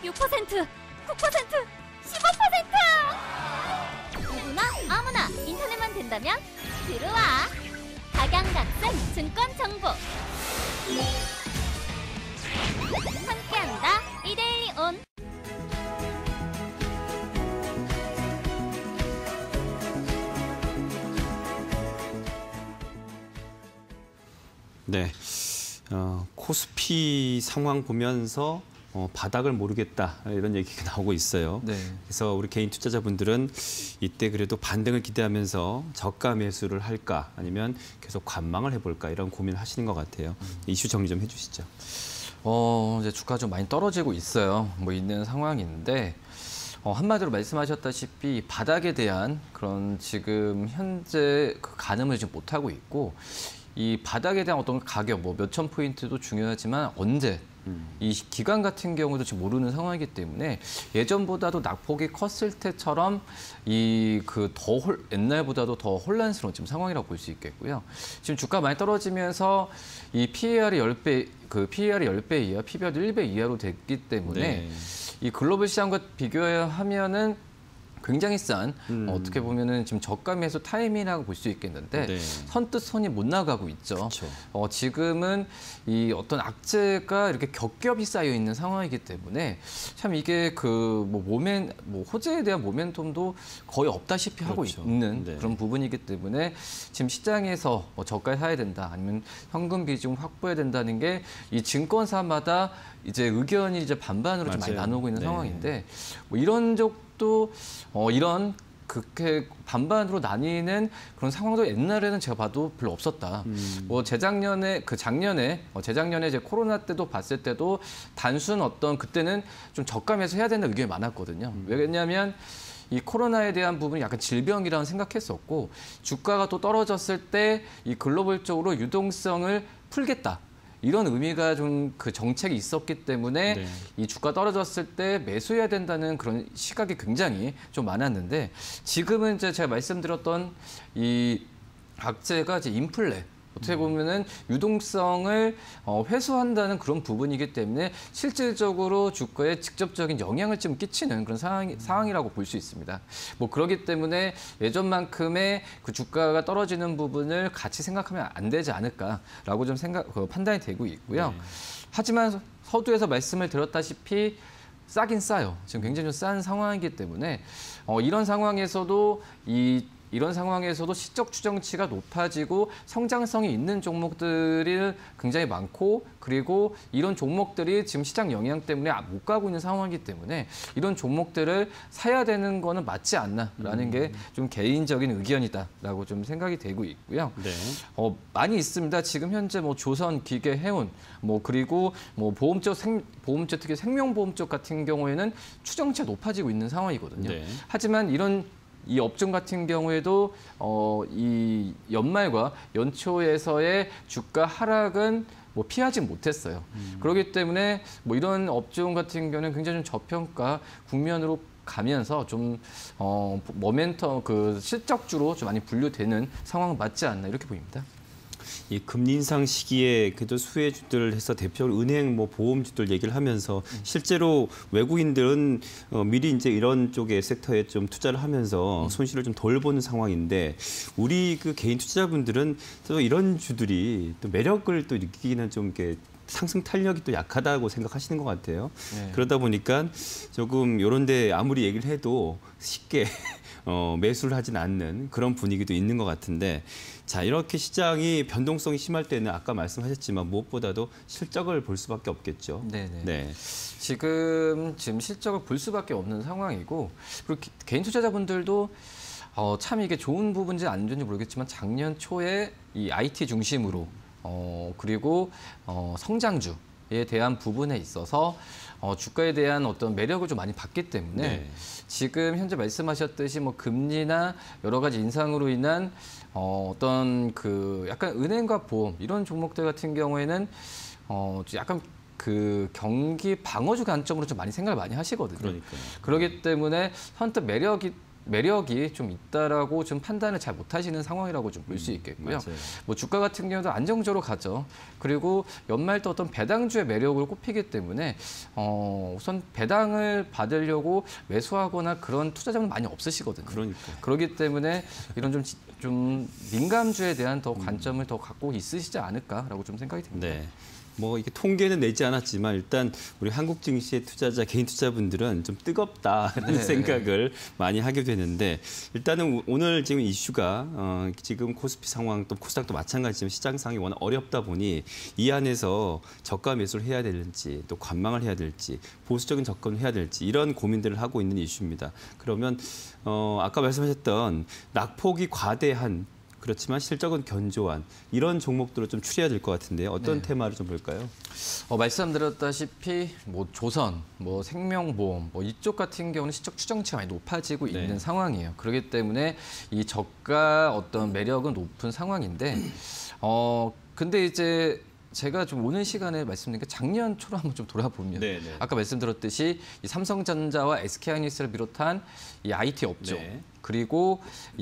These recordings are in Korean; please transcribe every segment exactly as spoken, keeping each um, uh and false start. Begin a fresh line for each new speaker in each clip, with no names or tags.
육 퍼센트, 구 퍼센트, 십오 퍼센트! 누구나 아무나 인터넷만 된다면 들어와! 각양각색 증권 정보 함께한다. 이데일리 온.
네, 어, 코스피 상황 보면서 어, 바닥을 모르겠다 이런 얘기가 나오고 있어요. 네. 그래서 우리 개인 투자자분들은 이때 그래도 반등을 기대하면서 저가 매수를 할까 아니면 계속 관망을 해볼까 이런 고민을 하시는 것 같아요. 음. 이슈 정리 좀 해주시죠.
어, 이제 주가 좀 많이 떨어지고 있어요. 뭐 있는 상황인데 어, 한마디로 말씀하셨다시피 바닥에 대한 그런 지금 현재 그 가늠을 지금 못 하고 있고. 이 바닥에 대한 어떤 가격, 뭐 몇천 포인트도 중요하지만 언제 음. 이 기간 같은 경우도 지금 모르는 상황이기 때문에 예전보다도 낙폭이 컸을 때처럼 이 그 더 옛날보다도 더 혼란스러운 지금 상황이라고 볼 수 있겠고요. 지금 주가 많이 떨어지면서 이 피이알이 십 배, 그 피이알이 십 배 이하, 피비알도 일 배 이하로 됐기 때문에 네. 이 글로벌 시장과 비교하면은 굉장히 싼 음. 어떻게 보면은 지금 저가 매수 타이밍이라고 볼 수 있겠는데 네. 선뜻 손이 못 나가고 있죠. 어, 지금은 이 어떤 악재가 이렇게 겹겹이 쌓여 있는 상황이기 때문에 참 이게 그 뭐 모멘 뭐 호재에 대한 모멘텀도 거의 없다시피 그렇죠. 하고 있는 네. 그런 부분이기 때문에 지금 시장에서 뭐 저가에 사야 된다 아니면 현금 비중 확보해야 된다는 게 이 증권사마다 이제 의견이 이제 반반으로 좀 많이 나누고 있는 네. 상황인데 뭐 이런 적 또 어, 이런 그렇게 반반으로 나뉘는 그런 상황도 옛날에는 제가 봐도 별로 없었다. 음. 뭐 재작년에 그 작년에 어, 재작년에 이제 코로나 때도 봤을 때도 단순 어떤 그때는 좀 저감해서 해야 된다는 의견이 많았거든요. 음. 왜냐하면 이 코로나에 대한 부분이 약간 질병이라고 생각했었고 주가가 또 떨어졌을 때 이 글로벌적으로 유동성을 풀겠다. 이런 의미가 좀 그 정책이 있었기 때문에 네. 이 주가 떨어졌을 때 매수해야 된다는 그런 시각이 굉장히 좀 많았는데 지금은 이제 제가 말씀드렸던 이 악재가 이제 인플레 어떻게 보면은 유동성을 어, 회수한다는 그런 부분이기 때문에 실질적으로 주가에 직접적인 영향을 좀 끼치는 그런 상황, 상황이라고 볼 수 있습니다. 뭐 그렇기 때문에 예전만큼의 그 주가가 떨어지는 부분을 같이 생각하면 안 되지 않을까라고 좀 생각 그 판단이 되고 있고요. 네. 하지만 서두에서 말씀을 드렸다시피 싸긴 싸요. 지금 굉장히 좀 싼 상황이기 때문에 어, 이런 상황에서도 이 이런 상황에서도 시적 추정치가 높아지고 성장성이 있는 종목들이 굉장히 많고 그리고 이런 종목들이 지금 시장 영향 때문에 못 가고 있는 상황이기 때문에 이런 종목들을 사야 되는 거는 맞지 않나라는 음. 게 좀 개인적인 의견이다라고 좀 생각이 되고 있고요. 네. 어, 많이 있습니다. 지금 현재 뭐 조선, 기계, 해운, 뭐 그리고 뭐 보험 쪽 생 보험 쪽 특히 생명보험 쪽 같은 경우에는 추정치가 높아지고 있는 상황이거든요. 네. 하지만 이런 이 업종 같은 경우에도 어, 이 연말과 연초에서의 주가 하락은 뭐 피하지 못했어요. 음. 그렇기 때문에 뭐 이런 업종 같은 경우는 굉장히 좀 저평가 국면으로 가면서 좀 어, 모멘텀 그 실적주로 좀 많이 분류되는 상황 맞지 않나 이렇게 보입니다.
이 금리 인상 시기에 그래도 수혜주들 해서 대표적으로 은행, 뭐 보험주들 얘기를 하면서 실제로 외국인들은 어, 미리 이제 이런 쪽의 섹터에 좀 투자를 하면서 손실을 좀 덜 보는 상황인데 우리 그 개인 투자자분들은 또 이런 주들이 또 매력을 또 느끼기는 좀 이렇게 상승 탄력이 또 약하다고 생각하시는 것 같아요. 네. 그러다 보니까 조금 이런 데 아무리 얘기를 해도 쉽게 어, 매수를 하진 않는 그런 분위기도 있는 것 같은데 자 이렇게 시장이 변동성이 심할 때는 아까 말씀하셨지만 무엇보다도 실적을 볼 수밖에 없겠죠.
네네. 네. 지금 지금 실적을 볼 수밖에 없는 상황이고 그리고 개인 투자자분들도 어, 참 이게 좋은 부분인지 안 좋은지 모르겠지만 작년 초에 이 아이티 중심으로 어, 그리고 어, 성장주에 대한 부분에 있어서 어, 주가에 대한 어떤 매력을 좀 많이 받기 때문에 네. 지금 현재 말씀하셨듯이 뭐 금리나 여러 가지 인상으로 인한 어, 어떤 그 약간 은행과 보험 이런 종목들 같은 경우에는 어, 약간 그 경기 방어주 관점으로 좀 많이 생각을 많이 하시거든요.
그러니까요.
그렇기 때문에 선뜻 매력이 매력이 좀 있다라고 좀 판단을 잘 못하시는 상황이라고 좀 볼 수 있겠고요.
맞아요.
뭐 주가 같은 경우도 안정적으로 가죠. 그리고 연말 또 어떤 배당주의 매력을 꼽히기 때문에 어, 우선 배당을 받으려고 매수하거나 그런 투자자는 많이 없으시거든요.
그러니까.
그렇기 때문에 이런 좀, 좀 민감주에 대한 더 관점을 더 갖고 있으시지 않을까라고 좀 생각이 듭니다.
네. 뭐 이게 통계는 내지 않았지만 일단 우리 한국 증시의 투자자 개인 투자분들은 좀 뜨겁다라는
네.
생각을 많이 하게 되는데 일단은 오늘 지금 이슈가 어, 지금 코스피 상황 또 코스닥도 마찬가지지만 시장 상황이 워낙 어렵다 보니 이 안에서 저가 매수를 해야 되는지 또 관망을 해야 될지 보수적인 접근을 해야 될지 이런 고민들을 하고 있는 이슈입니다. 그러면 어, 아까 말씀하셨던 낙폭이 과대한 그렇지만 실적은 견조한 이런 종목들을 좀 추려야 될 것 같은데요. 어떤
네.
테마를 좀 볼까요?
어, 말씀드렸다시피 뭐 조선, 뭐 생명보험, 뭐 이쪽 같은 경우는 시적 추정치가 많이 높아지고
네.
있는 상황이에요. 그렇기 때문에 이 저가 어떤 매력은 높은 상황인데, 어 근데 이제 제가 좀 오는 시간에 말씀드린 게 작년 초로 한번 좀 돌아보면
네, 네.
아까 말씀드렸듯이 이 삼성전자와 에스케이하이닉스를 비롯한 이 아이티 업종
네.
그리고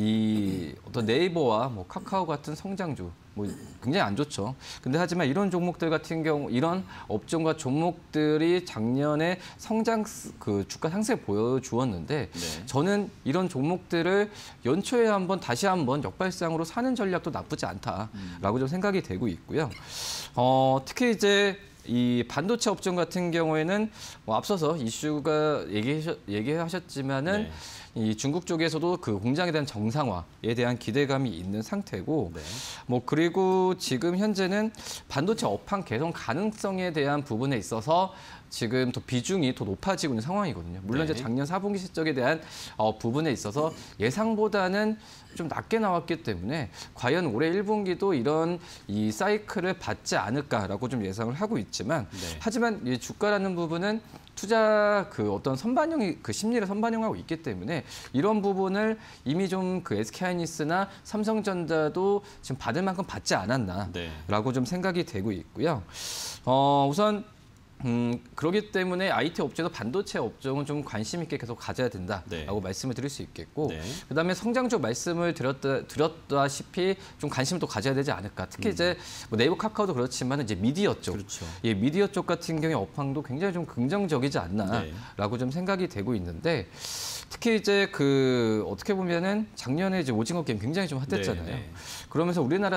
이 어떤 네이버와 뭐 카카오 같은 성장주 뭐 굉장히 안 좋죠. 근데 하지만 이런 종목들 같은 경우 이런 업종과 종목들이 작년에 성장 그 주가 상승을 보여주었는데
네.
저는 이런 종목들을 연초에 한번 다시 한번 역발상으로 사는 전략도 나쁘지 않다라고 좀 생각이 되고 있고요. 어, 특히 이제 이 반도체 업종 같은 경우에는 뭐 앞서서 이슈가 얘기하셨, 얘기하셨지만은
네.
이 중국 쪽에서도 그 공장에 대한 정상화에 대한 기대감이 있는 상태고,
네.
뭐 그리고 지금 현재는 반도체 업황 개선 가능성에 대한 부분에 있어서 지금 더 비중이 더 높아지고 있는 상황이거든요. 물론
네.
이제 작년 사 분기 실적에 대한 어, 부분에 있어서 예상보다는 좀 낮게 나왔기 때문에 과연 올해 일 분기도 이런 이 사이클을 받지 않을까라고 좀 예상을 하고 있지만
네.
하지만 이 주가라는 부분은 투자 그 어떤 선반영이 그 심리를 선반영하고 있기 때문에 이런 부분을 이미 좀 그 에스케이하이닉스나 삼성전자도 지금 받을 만큼 받지 않았나라고
네.
좀 생각이 되고 있고요. 어, 우선 음, 그렇기 때문에 아이티 업체도 반도체 업종은 좀 관심 있게 계속 가져야 된다라고
네.
말씀을 드릴 수 있겠고,
네.
그다음에 성장주 말씀을 드렸다, 드렸다시피 좀 관심을 또 가져야 되지 않을까. 특히 이제 뭐 네이버 카카오도 그렇지만 이제 미디어 쪽,
그렇죠.
예, 미디어 쪽 같은 경우에 업황도 굉장히 좀 긍정적이지 않나라고
네.
좀 생각이 되고 있는데, 특히 이제 그 어떻게 보면은 작년에 이제 오징어 게임 굉장히 좀 핫했잖아요.
네, 네.
그러면서 우리나라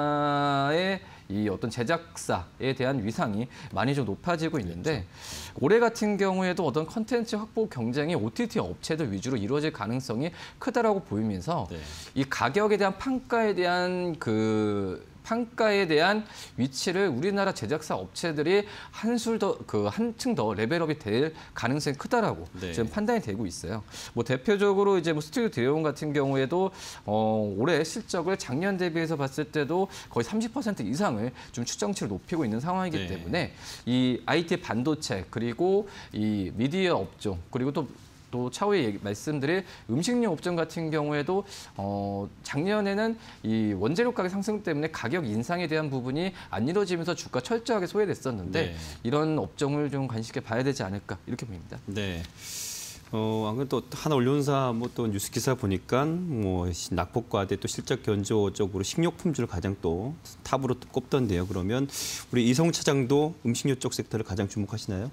드라마의 이 어떤 제작사에 대한 위상이 많이 좀 높아지고 있는데 올해 같은 경우에도 어떤 컨텐츠 확보 경쟁이 오티티 업체들 위주로 이루어질 가능성이 크다라고 보이면서
네.
이 가격에 대한 판가에 대한 그 판가에 대한 위치를 우리나라 제작사 업체들이 한술 더 그 한층 더 레벨업이 될 가능성이 크다라고
네.
지금 판단이 되고 있어요. 뭐 대표적으로 이제 뭐 스튜디오 드래곤 같은 경우에도 어, 올해 실적을 작년 대비해서 봤을 때도 거의 삼십 퍼센트 이상을 좀 추정치를 높이고 있는 상황이기
네.
때문에 이 아이티 반도체 그리고 이 미디어 업종 그리고 또 또 차후에 얘기, 말씀드릴 음식료 업종 같은 경우에도 어, 작년에는 이 원재료 가격 상승 때문에 가격 인상에 대한 부분이 안 이루어지면서 주가 철저하게 소외됐었는데
네.
이런 업종을 좀 관심 있게 봐야 되지 않을까 이렇게 보입니다.
네. 어, 안 그래도 또 하나 언론사 뭐 또 뉴스 기사 보니까 뭐 낙폭과대 또 실적 견조 쪽으로 식료품주를 가장 또 탑으로 또 꼽던데요. 그러면 우리 이성 차장도 음식료 쪽 섹터를 가장 주목하시나요?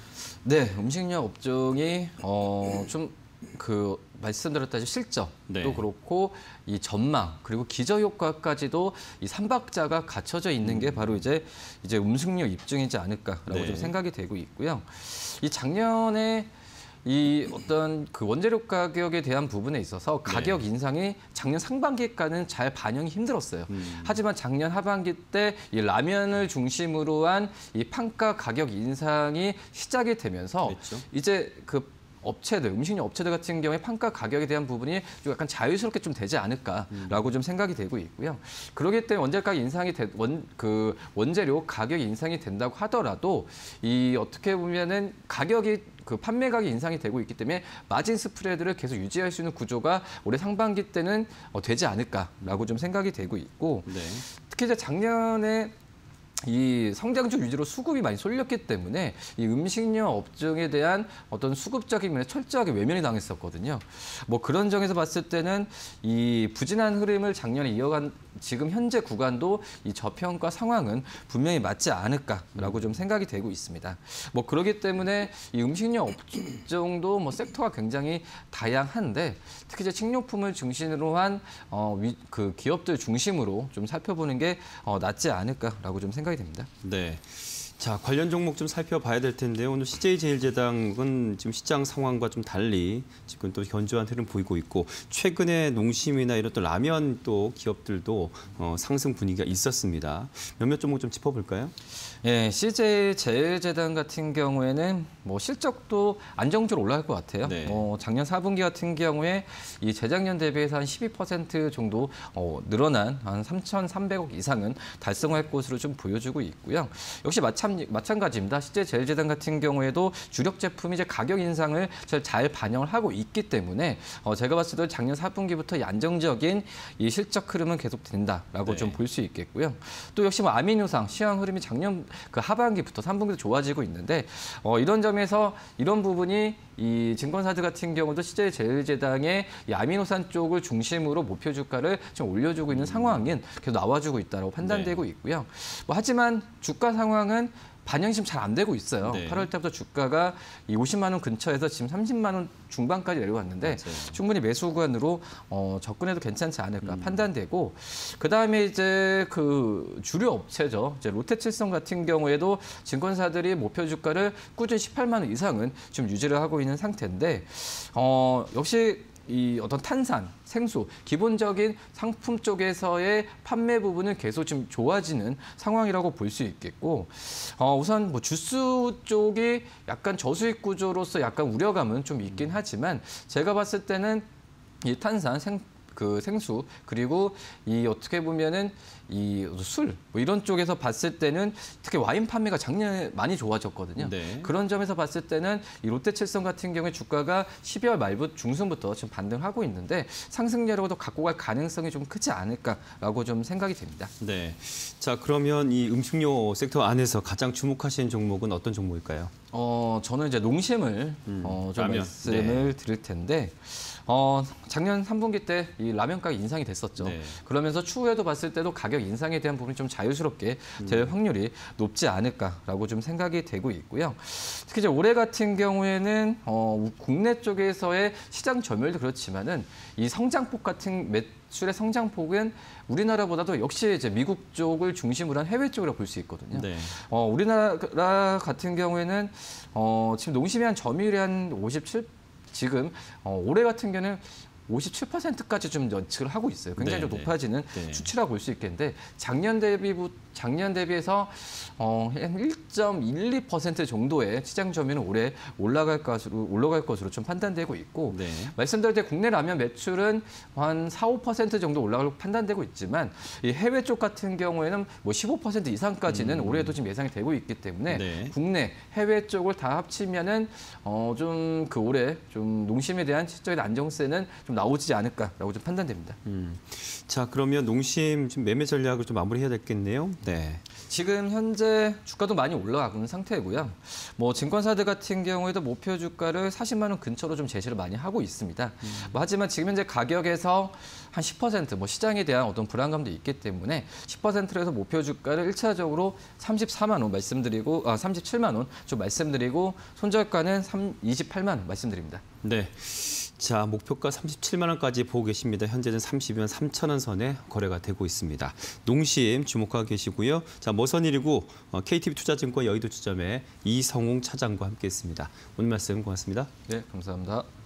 네, 음식료 업종이 어, 좀 그 말씀드렸다시피 실적도
네.
그렇고 이 전망 그리고 기저 효과까지도 이 삼박자가 갖춰져 있는 게 바로 이제 이제 음식료 입증이지 않을까라고
네.
좀 생각이 되고 있고요. 이 작년에 이 어떤 그 원재료 가격에 대한 부분에 있어서 가격
네.
인상이 작년 상반기까지는 잘 반영이 힘들었어요.
음.
하지만 작년 하반기 때 이 라면을 중심으로 한 이 판가 가격 인상이 시작이 되면서
그랬죠.
이제 그 업체들, 음식료 업체들 같은 경우에 판가 가격에 대한 부분이 좀 약간 자유스럽게 좀 되지 않을까라고
음.
좀 생각이 되고 있고요. 그렇기 때문에 원재료 가격 인상이 되, 원, 그 원재료 가격 인상이 된다고 하더라도 이 어떻게 보면은 가격이 그 판매 가격 인상이 되고 있기 때문에 마진 스프레드를 계속 유지할 수 있는 구조가 올해 상반기 때는 어, 되지 않을까라고 좀 생각이 되고 있고
네.
특히 이제 작년에 이 성장주 위주로 수급이 많이 쏠렸기 때문에 이 음식료 업종에 대한 어떤 수급적인 면에 철저하게 외면이 당했었거든요. 뭐 그런 점에서 봤을 때는 이 부진한 흐름을 작년에 이어간 지금 현재 구간도 이 저평가 상황은 분명히 맞지 않을까라고 좀 생각이 되고 있습니다. 뭐 그렇기 때문에 이 음식료 업종도 뭐 섹터가 굉장히 다양한데 특히 이제 식료품을 중심으로 한 어, 위, 그 기업들 중심으로 좀 살펴보는 게 어, 낫지 않을까라고 좀 생각이 됩니다.
네. 자, 관련 종목 좀 살펴봐야 될 텐데요. 오늘 씨제이제일제당은 지금 시장 상황과 좀 달리 지금 또 견조한 흐름 보이고 있고 최근에 농심이나 이런 또 라면 또 기업들도 어, 상승 분위기가 있었습니다. 몇몇 종목 좀 짚어볼까요?
예, 씨제이제일제당 같은 경우에는 뭐 실적도 안정적으로 올라갈 것 같아요.
네.
뭐 작년 사 분기 같은 경우에 이 재작년 대비해서 한 십이 퍼센트 정도 어, 늘어난 한 삼천삼백억 이상은 달성할 것으로 좀 보여주고 있고요. 역시 마찬 마찬가지입니다. 씨제이제일제당 같은 경우에도 주력 제품이 이제 가격 인상을 잘 반영을 하고 있기 때문에 어, 제가 봤을 때 작년 사 분기부터 이 안정적인 이 실적 흐름은 계속 된다라고
네.
좀 볼 수 있겠고요. 또 역시 뭐 아미노상 시황 흐름이 작년 그 하반기부터 삼 분기도 좋아지고 있는데 어, 이런 점에서 이런 부분이 이 증권사들 같은 경우도 씨제이제일제당의 이 아미노산 쪽을 중심으로 목표 주가를 좀 올려주고 있는 상황인 계속 나와주고 있다고 판단되고 있고요. 뭐 하지만 주가 상황은 반영이 지금 잘 안 되고 있어요.
네.
팔월 때부터 주가가 이 오십만 원 근처에서 지금 삼십만 원 중반까지 내려왔는데
맞아요.
충분히 매수 구간으로 어, 접근해도 괜찮지 않을까 음. 판단되고 그다음에 이제 그 주류 업체죠. 이제 롯데칠성 같은 경우에도 증권사들이 목표 주가를 꾸준히 십팔만 원 이상은 좀 유지를 하고 있는 상태인데 어, 역시 이 어떤 탄산, 생수, 기본적인 상품 쪽에서의 판매 부분은 계속 좀 좋아지는 상황이라고 볼 수 있겠고, 어, 우선 뭐 주스 쪽이 약간 저수익 구조로서 약간 우려감은 좀 있긴 하지만 제가 봤을 때는 이 탄산, 생, 그 생수 그리고 이 어떻게 보면은 이 술 뭐 이런 쪽에서 봤을 때는 특히 와인 판매가 작년에 많이 좋아졌거든요.
네.
그런 점에서 봤을 때는 이 롯데칠성 같은 경우에 주가가 십이월 말부터 중순부터 지금 반등하고 있는데 상승률로도 갖고 갈 가능성이 좀 크지 않을까라고 좀 생각이 됩니다.
네. 자, 그러면 이 음식료 섹터 안에서 가장 주목하시는 종목은 어떤 종목일까요?
어, 저는 이제 농심을
음,
어, 좀
라면.
말씀을
네.
드릴 텐데 어, 작년 삼 분기 때 이 라면 가격 인상이 됐었죠.
네.
그러면서 추후에도 봤을 때도 가격 인상에 대한 부분이 좀 자유스럽게 될 확률이 높지 않을까라고 좀 생각이 되고 있고요. 특히 이제 올해 같은 경우에는 어, 국내 쪽에서의 시장 점유율도 그렇지만은 이 성장폭 같은 매출의 성장폭은 우리나라보다도 역시 이제 미국 쪽을 중심으로 한 해외 쪽이라고 볼 수 있거든요.
네.
어, 우리나라 같은 경우에는 어, 지금 농심이 한 점유율이 한 오십칠 지금 어, 올해 같은 경우는 오십칠 퍼센트까지 좀 예측을 하고 있어요. 굉장히
네,
좀
네.
높아지는
네.
수치라고 볼 수 있겠는데 작년 대비 작년 대비해서 어, 한 일 점 일이 퍼센트 정도의 시장 점유율은 올해 올라갈 것으로 올라갈 것으로 좀 판단되고 있고
네.
말씀드릴 때 국내 라면 매출은 한 사, 오 퍼센트 정도 올라갈 판단되고 있지만 이 해외 쪽 같은 경우에는 뭐 십오 퍼센트 이상까지는
음.
올해도 지금 예상이 되고 있기 때문에
네.
국내 해외 쪽을 다 합치면은 어, 좀 그 올해 좀 농심에 대한 실적의 안정세는 좀 나오지 않을까라고 좀 판단됩니다.
음. 자, 그러면 농심 지금 매매 전략을 좀 마무리해야 되겠네요. 네.
지금 현재 주가도 많이 올라가고 있는 상태고요. 뭐 증권사들 같은 경우에도 목표 주가를 사십만 원 근처로 좀 제시를 많이 하고 있습니다. 음. 뭐 하지만 지금 현재 가격에서 한 십 퍼센트 뭐 시장에 대한 어떤 불안감도 있기 때문에 십 퍼센트로 해서 목표 주가를 일차적으로 삼십사만 원 말씀드리고 아 삼십칠만 원 좀 말씀드리고 손절가는 이십팔만 원 말씀드립니다.
네. 자, 목표가 삼십칠만 원까지 보고 계십니다. 현재는 삼십이만 삼천 원 선에 거래가 되고 있습니다. 농심 주목하고 계시고요. 자, 머선일이구 케이티비 투자증권 여의도 주점의 이성웅 차장과 함께했습니다. 오늘 말씀 고맙습니다.
네, 감사합니다.